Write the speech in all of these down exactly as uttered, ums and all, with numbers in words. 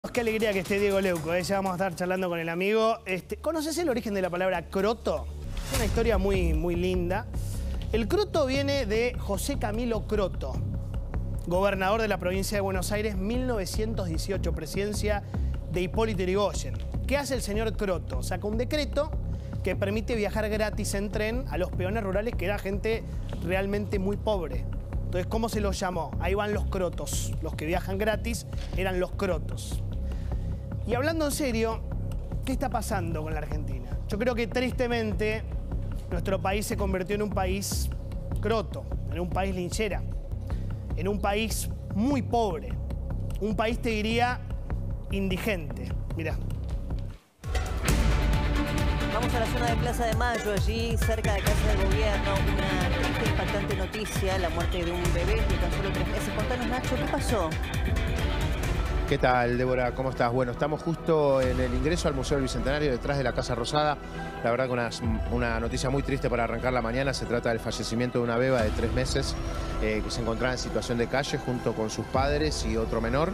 Qué alegría que esté Diego Leuco, ¿eh? Ya vamos a estar charlando con el amigo. Este, ¿Conoces el origen de la palabra croto? Es una historia muy, muy linda. El croto viene de José Camilo Croto, gobernador de la provincia de Buenos Aires, mil novecientos dieciocho, presidencia de Hipólito Yrigoyen. ¿Qué hace el señor Croto? Saca un decreto que permite viajar gratis en tren a los peones rurales, que era gente realmente muy pobre. Entonces, ¿cómo se los llamó? Ahí van los crotos. Los que viajan gratis eran los crotos. Y hablando en serio, ¿qué está pasando con la Argentina? Yo creo que tristemente nuestro país se convirtió en un país croto, en un país linchera, en un país muy pobre, un país, te diría, indigente. Mirá. Vamos a la zona de Plaza de Mayo, allí cerca de Casa del Gobierno, una triste e impactante noticia, la muerte de un bebé de tan solo tres meses. Contanos, Nacho, ¿qué pasó? ¿Qué tal, Débora? ¿Cómo estás? Bueno, estamos justo en el ingreso al Museo del Bicentenario, detrás de la Casa Rosada. La verdad que una, una noticia muy triste para arrancar la mañana. Se trata del fallecimiento de una beba de tres meses eh, que se encontraba en situación de calle junto con sus padres y otro menor.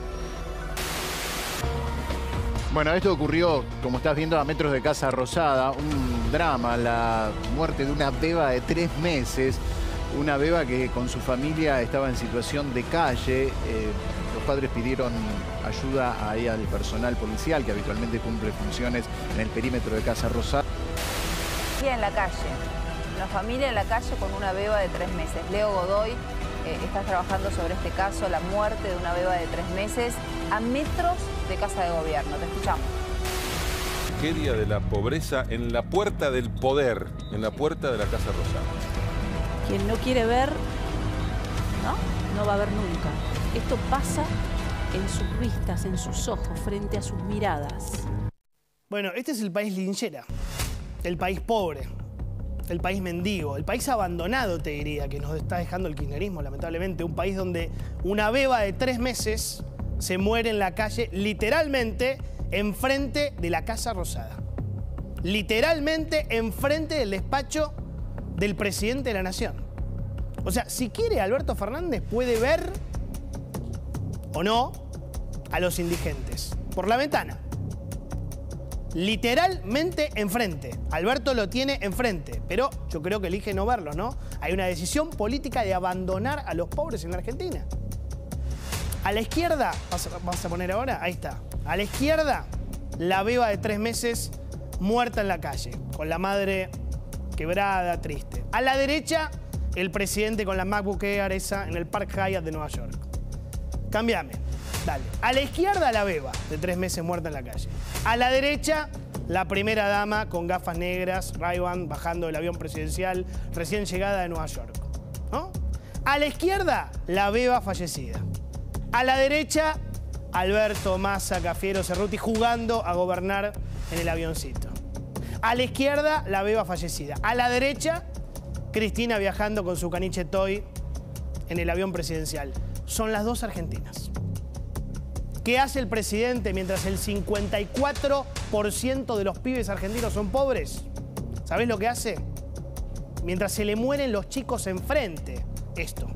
Bueno, esto ocurrió, como estás viendo, a metros de Casa Rosada. Un drama, la muerte de una beba de tres meses. Una beba que con su familia estaba en situación de calle. Eh, los padres pidieron ayuda ahí al personal policial que habitualmente cumple funciones en el perímetro de Casa Rosada. En la calle, una familia en la calle con una beba de tres meses. Leo Godoy, eh, estás trabajando sobre este caso, la muerte de una beba de tres meses a metros de Casa de Gobierno. Te escuchamos. Tragedia de la pobreza en la puerta del poder, en la puerta de la Casa Rosada. Quien no quiere ver, ¿no? No va a ver nunca. Esto pasa en sus vistas, en sus ojos, frente a sus miradas. Bueno, este es el país linchera, el país pobre, el país mendigo, el país abandonado, te diría, que nos está dejando el kirchnerismo, lamentablemente. Un país donde una beba de tres meses se muere en la calle, literalmente enfrente de la Casa Rosada. Literalmente enfrente del despacho del presidente de la Nación. O sea, si quiere, Alberto Fernández puede ver, o no, a los indigentes por la ventana. Literalmente enfrente. Alberto lo tiene enfrente, pero yo creo que elige no verlos, ¿no? Hay una decisión política de abandonar a los pobres en la Argentina. A la izquierda, vamos a poner ahora, ahí está. A la izquierda, la beba de tres meses muerta en la calle, con la madre quebrada, triste. A la derecha, el presidente con la MacBook Air esa en el Park Hyatt de Nueva York. Cámbiame, dale. A la izquierda, la beba de tres meses muerta en la calle. A la derecha, la primera dama con gafas negras, Ray-Ban, bajando del avión presidencial, recién llegada de Nueva York, ¿no? A la izquierda, la beba fallecida. A la derecha, Alberto, Massa, Cafiero, Cerruti jugando a gobernar en el avioncito. A la izquierda, la beba fallecida. A la derecha, Cristina viajando con su caniche toy en el avión presidencial. Son las dos Argentinas. ¿Qué hace el presidente mientras el cincuenta y cuatro por ciento de los pibes argentinos son pobres? ¿Sabés lo que hace? Mientras se le mueren los chicos enfrente. Esto.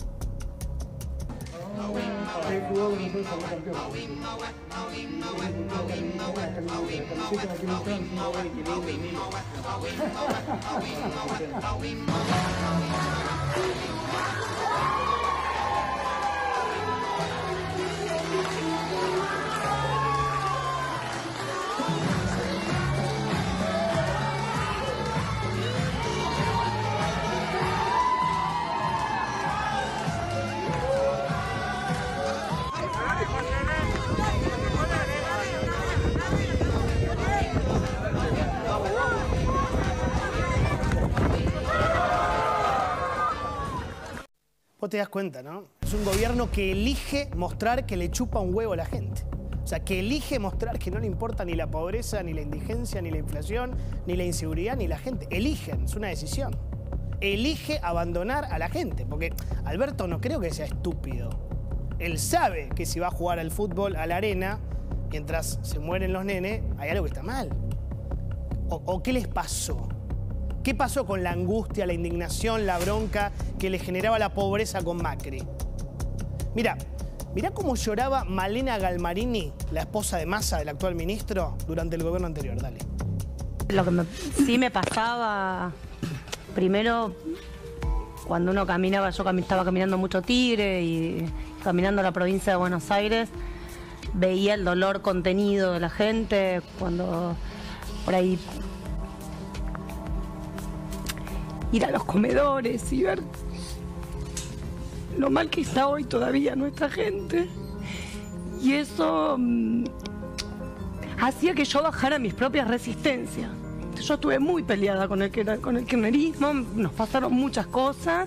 Vos te das cuenta, ¿no? Es un gobierno que elige mostrar que le chupa un huevo a la gente. O sea, que elige mostrar que no le importa ni la pobreza, ni la indigencia, ni la inflación, ni la inseguridad, ni la gente. Eligen, es una decisión. Elige abandonar a la gente. Porque Alberto no creo que sea estúpido. Él sabe que si va a jugar al fútbol a la arena, mientras se mueren los nenes, hay algo que está mal. ¿O, o qué les pasó? ¿Qué pasó con la angustia, la indignación, la bronca que le generaba la pobreza con Macri? Mira, Mirá cómo lloraba Malena Galmarini, la esposa de Massa, del actual ministro, durante el gobierno anterior. Dale. Lo que me, sí me pasaba, primero, cuando uno caminaba, yo cami, estaba caminando mucho Tigre y caminando a la provincia de Buenos Aires, veía el dolor contenido de la gente, cuando por ahí ir a los comedores y ver lo mal que está hoy todavía nuestra gente. Y eso mmm, hacía que yo bajara mis propias resistencias. Yo estuve muy peleada con el, con el kirchnerismo, nos pasaron muchas cosas.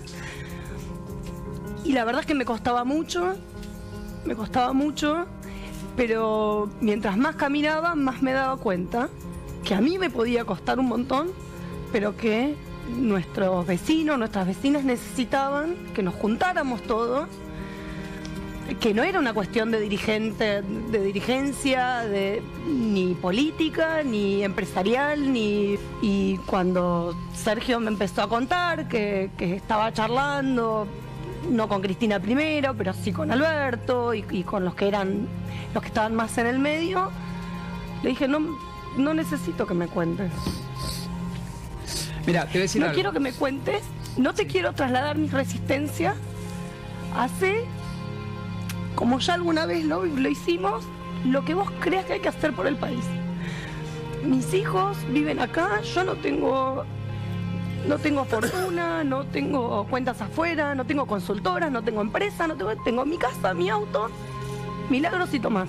Y la verdad es que me costaba mucho, me costaba mucho, pero mientras más caminaba, más me daba cuenta que a mí me podía costar un montón, pero que nuestros vecinos, nuestras vecinas necesitaban que nos juntáramos todos, que no era una cuestión de dirigente, de dirigencia, de, ni política, ni empresarial, ni... Y cuando Sergio me empezó a contar que, que estaba charlando, no con Cristina primero, pero sí con Alberto y, y con los que eran, los que estaban más en el medio, le dije, no, no necesito que me cuentes. Mira, te voy a decir No algo. quiero que me cuentes, no te quiero trasladar mi resistencia. Hace, como ya alguna vez lo, lo hicimos, lo que vos creas que hay que hacer por el país. Mis hijos viven acá, yo no tengo, no tengo fortuna, no tengo cuentas afuera, no tengo consultoras, no tengo empresa, no tengo, tengo mi casa, mi auto, Milagros y Tomás.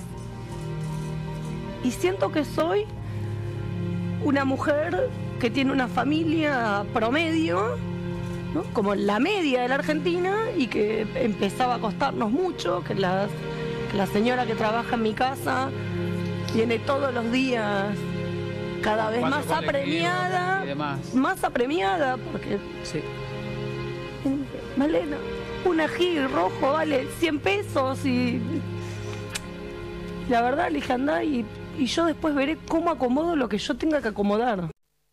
Y siento que soy una mujer que tiene una familia promedio, ¿no? Como la media de la Argentina, y que empezaba a costarnos mucho, que la, que la señora que trabaja en mi casa viene todos los días cada vez más apremiada, más apremiada, porque Sí. Malena, un ají rojo vale cien pesos y la verdad le dije andá y, y yo después veré cómo acomodo lo que yo tenga que acomodar.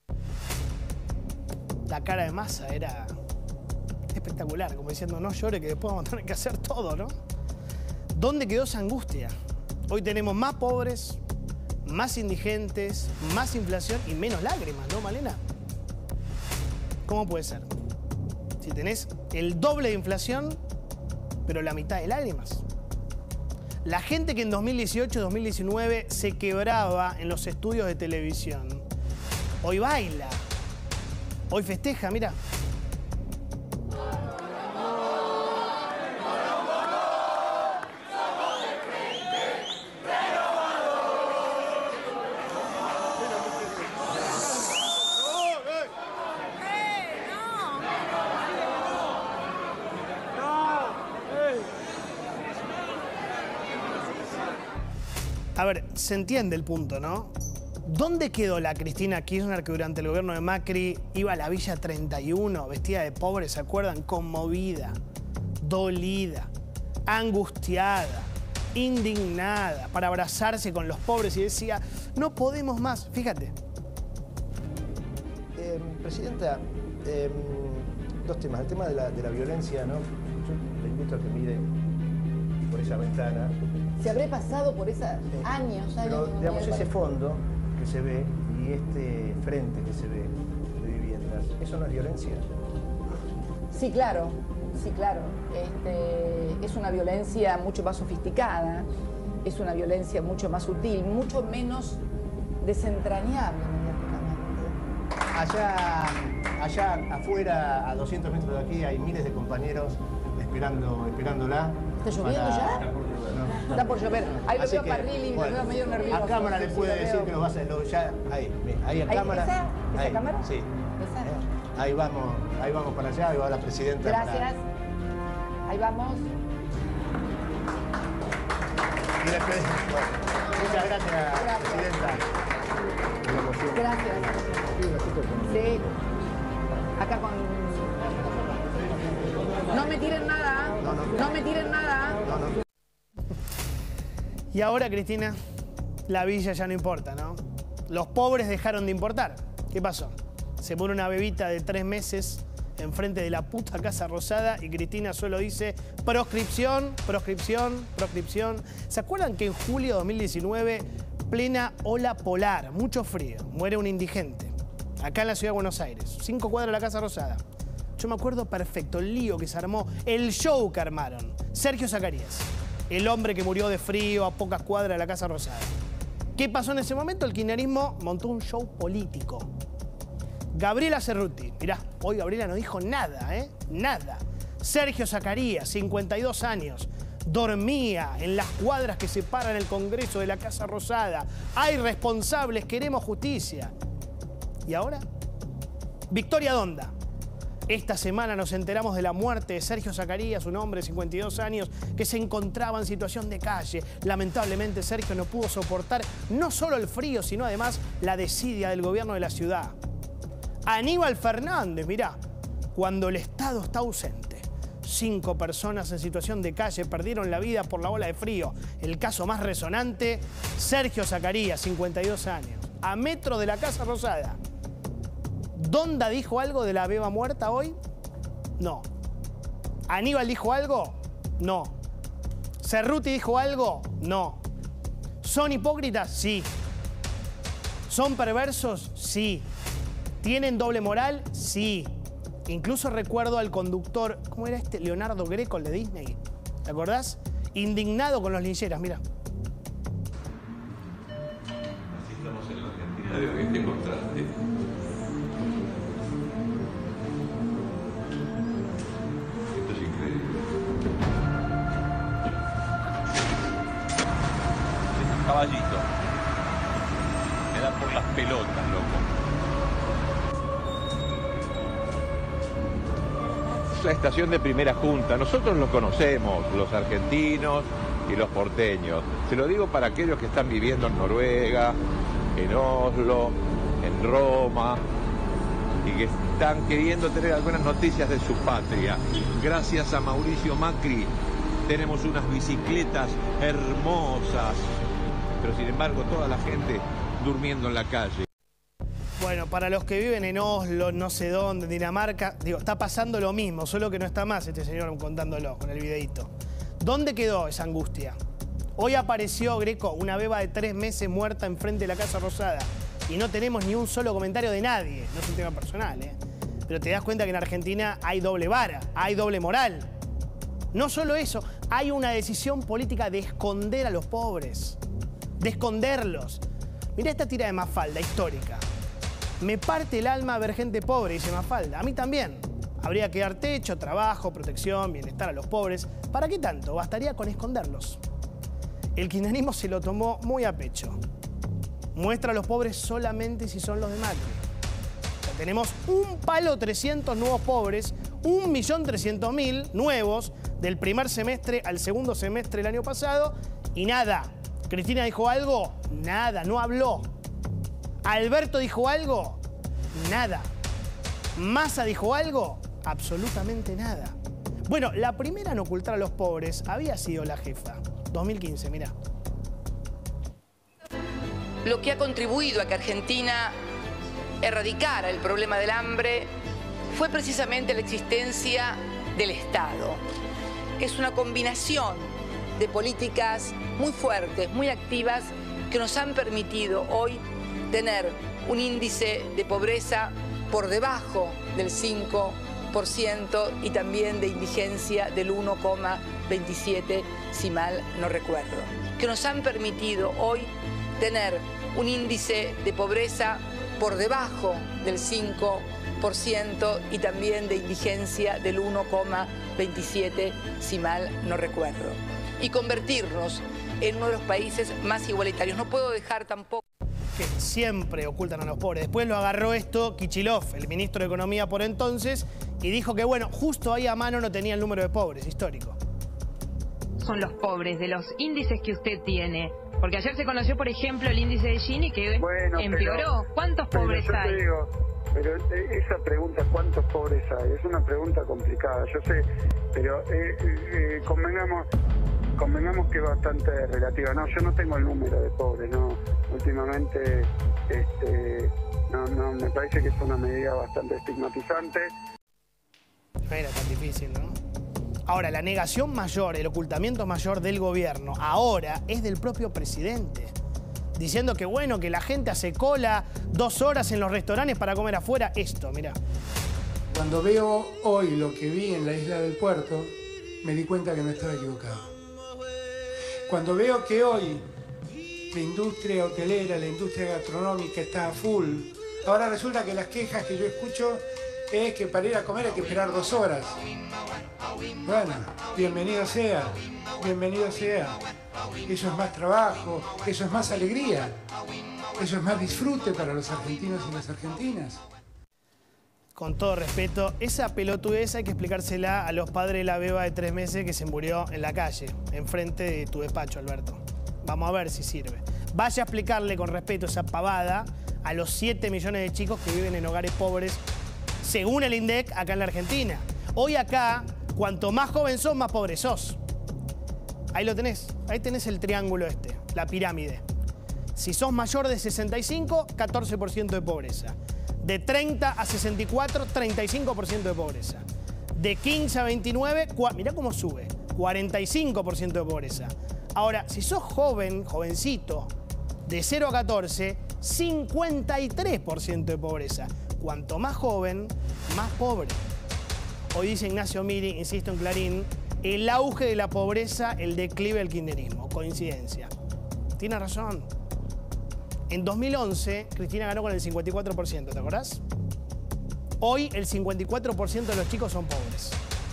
La cara de Massa era espectacular, como diciendo, no llore que después vamos a tener que hacer todo, ¿no? ¿Dónde quedó esa angustia? Hoy tenemos más pobres, más indigentes, más inflación y menos lágrimas, ¿no, Malena? ¿Cómo puede ser? Si tenés el doble de inflación, pero la mitad de lágrimas. La gente que en dos mil dieciocho, dos mil diecinueve se quebraba en los estudios de televisión, hoy baila, hoy festeja, mira. A ver, se entiende el punto, ¿no? ¿Dónde quedó la Cristina Kirchner que durante el gobierno de Macri iba a la Villa treinta y uno, vestida de pobre, ¿se acuerdan? Conmovida, dolida, angustiada, indignada, para abrazarse con los pobres y decía, no podemos más. Fíjate. Eh, Presidenta, eh, dos temas. El tema de la, de la violencia, ¿no? Yo le invito a que mire por esa ventana. Se habré pasado por esos Sí. años, años. Pero, de digamos, no ese fondo que se ve y este frente que se ve de viviendas, ¿eso no es violencia? Sí, claro, sí, claro. Este, es una violencia mucho más sofisticada, es una violencia mucho más sutil, mucho menos desentrañable mediáticamente. Allá, allá afuera, a doscientos metros de aquí, hay miles de compañeros esperando, esperándola. ¿Está lloviendo para- ya? No. Está por llover. Ahí lo Así veo que, a Parrilli, me bueno, veo medio nervioso. a cámara le Sí, puede lo decir veo. que lo vas a... Lo, ya, ahí, ve, ahí a ¿Ahí, cámara. esa? ¿Esa ahí, cámara? Sí. Esa. Ahí vamos, ahí vamos para allá, ahí va la presidenta. para- Gracias. Ahí vamos. Y le pedimos- Muchas gracias, Gracias. presidenta. Gracias. Sí. Acá con... No me tiren nada. No, no. No me tiren nada. No, no. Y ahora, Cristina, la villa ya no importa, ¿no? Los pobres dejaron de importar. ¿Qué pasó? Se pone una bebita de tres meses enfrente de la puta Casa Rosada y Cristina solo dice proscripción, proscripción, proscripción. ¿Se acuerdan que en julio de dos mil diecinueve, plena ola polar, mucho frío, muere un indigente acá en la ciudad de Buenos Aires, cinco cuadras de la Casa Rosada? Yo me acuerdo perfecto el lío que se armó, el show que armaron. Sergio Zacarías, el hombre que murió de frío a pocas cuadras de la Casa Rosada. ¿Qué pasó en ese momento? El kirchnerismo montó un show político. Gabriela Cerruti, mirá, hoy Gabriela no dijo nada, ¿eh? Nada. Sergio Zacarías, cincuenta y dos años, dormía en las cuadras que separan el Congreso de la Casa Rosada. Hay responsables, queremos justicia. ¿Y ahora? Victoria Donda. Esta semana nos enteramos de la muerte de Sergio Zacarías, un hombre de cincuenta y dos años que se encontraba en situación de calle. Lamentablemente, Sergio no pudo soportar no solo el frío, sino además la desidia del gobierno de la ciudad. Aníbal Fernández, mirá, cuando el Estado está ausente. Cinco personas en situación de calle perdieron la vida por la ola de frío. El caso más resonante, Sergio Zacarías, cincuenta y dos años, a metros de la Casa Rosada. ¿Donda dijo algo de la beba muerta hoy? No. ¿Aníbal dijo algo? No. ¿Cerruti dijo algo? No. ¿Son hipócritas? Sí. ¿Son perversos? Sí. ¿Tienen doble moral? Sí. Incluso recuerdo al conductor, ¿cómo era este? Leonardo Greco, el de Disney. ¿Te acordás? Indignado con los lincheras, mira. Así estamos en la Argentina de hoy, este contraste. Caballito. Me da por las pelotas, loco. Es la estación de Primera Junta. Nosotros lo conocemos, los argentinos y los porteños. Se lo digo para aquellos que están viviendo en Noruega, en Oslo, en Roma, y que están queriendo tener algunas noticias de su patria. Gracias a Mauricio Macri tenemos unas bicicletas hermosas. Pero sin embargo toda la gente durmiendo en la calle. Bueno, para los que viven en Oslo, no sé dónde, Dinamarca, digo, está pasando lo mismo, solo que no está más este señor contándolo con el videíto. ¿Dónde quedó esa angustia? Hoy apareció, Greco, una beba de tres meses muerta enfrente de la Casa Rosada y no tenemos ni un solo comentario de nadie. No es un tema personal, ¿eh? Pero te das cuenta que en Argentina hay doble vara, hay doble moral. No solo eso, hay una decisión política de esconder a los pobres. De esconderlos. Mirá esta tira de Mafalda, histórica. Me parte el alma ver gente pobre, dice Mafalda. A mí también. Habría que dar techo, trabajo, protección, bienestar a los pobres. ¿Para qué tanto? Bastaría con esconderlos. El kirchnerismo se lo tomó muy a pecho. Muestra a los pobres solamente si son los de Macri. O sea, tenemos un palo trescientos nuevos pobres, un millón trescientos mil nuevos del primer semestre al segundo semestre del año pasado y nada. ¿Cristina dijo algo? Nada, no habló. ¿Alberto dijo algo? Nada. ¿Massa dijo algo? Absolutamente nada. Bueno, la primera en ocultar a los pobres había sido la jefa. dos mil quince, mirá. Lo que ha contribuido a que Argentina erradicara el problema del hambre fue precisamente la existencia del Estado. Es una combinación de políticas muy fuertes, muy activas, que nos han permitido hoy tener un índice de pobreza por debajo del cinco por ciento y también de indigencia del uno coma veintisiete, si mal no recuerdo. Que nos han permitido hoy tener un índice de pobreza por debajo del cinco por ciento y también de indigencia del uno coma veintisiete, si mal no recuerdo. Y convertirnos en uno de los países más igualitarios. No puedo dejar tampoco... Que siempre ocultan a los pobres. Después lo agarró esto Kicillof, el ministro de Economía por entonces, y dijo que, bueno, justo ahí a mano no tenía el número de pobres, histórico. Son los pobres, de los índices que usted tiene. Porque ayer se conoció, por ejemplo, el índice de Gini que bueno, empeoró. Pero, ¿cuántos pobres pero yo hay? Te digo, pero esa pregunta, ¿cuántos pobres hay? Es una pregunta complicada, yo sé, pero eh, eh, convengamos... Convengamos que es bastante relativa. No, yo no tengo el número de pobres, no. Últimamente, este, no, no, me parece que es una medida bastante estigmatizante. No era tan difícil, ¿no? Ahora, la negación mayor, el ocultamiento mayor del gobierno, ahora es del propio presidente. Diciendo que, bueno, que la gente hace cola dos horas en los restaurantes para comer afuera. Esto, mirá. Cuando veo hoy lo que vi en la isla del Puerto, me di cuenta que no estaba equivocado. Cuando veo que hoy la industria hotelera, la industria gastronómica está a full, ahora resulta que las quejas que yo escucho es que para ir a comer hay que esperar dos horas. Bueno, bienvenido sea, bienvenido sea. Eso es más trabajo, eso es más alegría, eso es más disfrute para los argentinos y las argentinas. Con todo respeto, esa pelotudez hay que explicársela a los padres de la beba de tres meses que se murió en la calle, enfrente de tu despacho, Alberto. Vamos a ver si sirve. Vaya a explicarle con respeto esa pavada a los siete millones de chicos que viven en hogares pobres, según el INDEC, acá en la Argentina. Hoy acá, cuanto más joven sos, más pobre sos. Ahí lo tenés, ahí tenés el triángulo este, la pirámide. Si sos mayor de sesenta y cinco, catorce por ciento de pobreza. De treinta a sesenta y cuatro, treinta y cinco por ciento de pobreza. De quince a veintinueve, mirá cómo sube, cuarenta y cinco por ciento de pobreza. Ahora, si sos joven, jovencito, de cero a catorce, cincuenta y tres por ciento de pobreza. Cuanto más joven, más pobre. Hoy dice Ignacio Miri, insisto en Clarín, el auge de la pobreza, el declive del kirchnerismo. Coincidencia. Tiene razón. En dos mil once, Cristina ganó con el cincuenta y cuatro por ciento, ¿te acordás? Hoy, el cincuenta y cuatro por ciento de los chicos son pobres.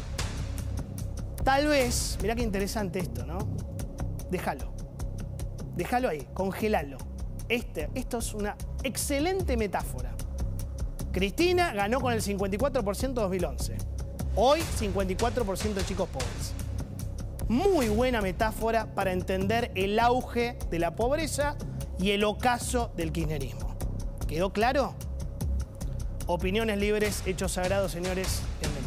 Tal vez, mirá qué interesante esto, ¿no? Déjalo. Déjalo ahí, congelalo. Este, esto es una excelente metáfora. Cristina ganó con el cincuenta y cuatro por ciento en dos mil once. Hoy, cincuenta y cuatro por ciento de chicos pobres. Muy buena metáfora para entender el auge de la pobreza y el ocaso del kirchnerismo. ¿Quedó claro? Opiniones libres, hechos sagrados, señores. Bienvenidos.